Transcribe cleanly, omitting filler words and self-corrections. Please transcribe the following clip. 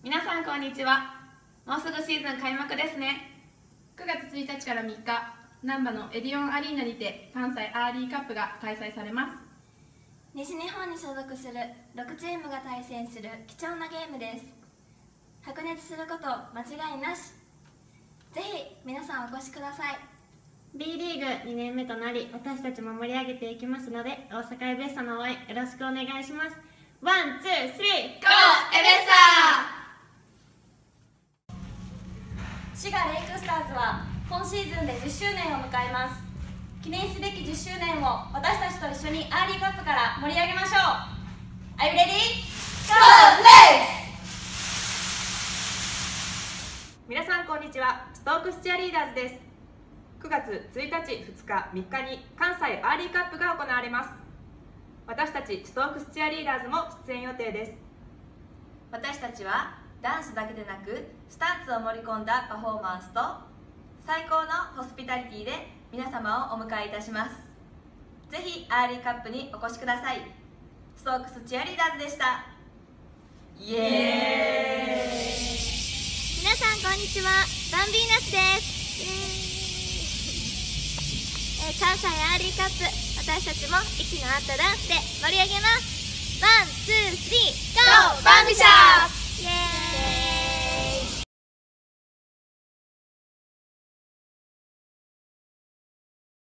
皆さんこんにちは。もうすぐシーズン開幕ですね。 9月1日から3日、難波のエディオンアリーナにて関西アーリーカップが開催されます。 西日本に所属する6チームが対戦する貴重なゲームです。白熱すること間違いなし。ぜひ皆さんお越しください。 B リーグ2年目となり、私たちも盛り上げていきますので、大阪エベッサの応援よろしくお願いします。ワン、ツー、スリー、 ゴーエベッサ滋賀レイクスターズは今シーズンで10周年を迎えます。記念すべき10周年を私たちと一緒にアーリーカップから盛り上げましょう。 Are you ready? Go Race! 皆さんこんにちは。ストークスチアリーダーズです。9月1日、2日、3日に関西アーリーカップが行われます。私たちストークスチアリーダーズも出演予定です。 私たちはダンスだけでなくスタンツを盛り込んだパフォーマンスと最高のホスピタリティで皆様をお迎えいたします。ぜひアーリーカップにお越しください。ストークスチアリーダーズでした。イエーイ。 皆さんこんにちは、バンビーナスです。関西アーリーカップ、私たちも息の合ったダンスで盛り上げます。ワン、ツー、